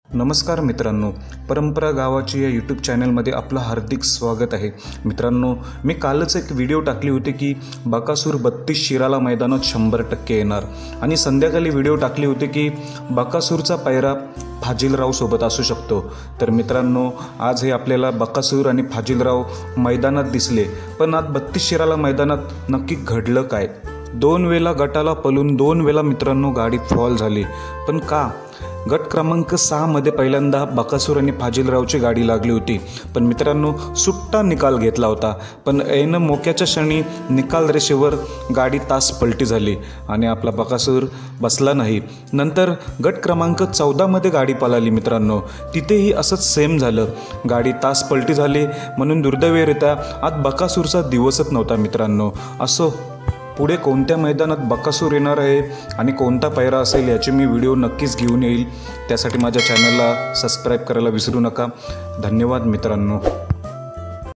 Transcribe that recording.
नमस्कार मित्रांनो, परंपरा गावाची या यूट्यूब चॅनलमध्ये आपलं हार्दिक स्वागत आहे। मित्रांनो, मी कालच एक व्हिडिओ टाकली होती की बकासूर 32 शिराला मैदानात 100% येणार आणि संध्याकाळी व्हिडिओ टाकली होती की बकासूरचा पायरा फाजिलराव सोबत असू शकतो। तर मित्रांनो, आज हे आपल्याला बकासूर आणि फाजिलराव मैदानात दिसले, पण आज 32 शिराला मैदानात नक्की घडलं काय? 2 वेळा गटाला पळून 2 वेळा मित्रांनो गाडी फॉल झाली, पण का? गट क्रमांक 6 मध्ये पहिल्यांदा बकासूर आणि फाजिलरावची गाडी लागली होती, पण मित्रांनो सुट्टा निकाल घेतला होता, पण ऐन मोक्याच्या क्षणी निकाल रेषेवर गाडी तास पलटी झाली आणि आपला बकासूर बसला नाही। नंतर गट क्रमांक 14 मध्ये गाडी पळाली मित्रांनो, तिथेही असंच सेम झालं, गाडी तास पलटी झाली म्हणून दुर्दैवरित्या आज बकासूरचा दिवसच नव्हता मित्रांनो। असो, पुढे कोणत्या मैदानात बकासूर येणार आहे आणि कोणता पायरा असेल याची मी व्हिडिओ नक्कीच घेऊन येईल। त्यासाठी माझ्या चॅनलला सबस्क्राईब करायला विसरू नका। धन्यवाद मित्रांनो।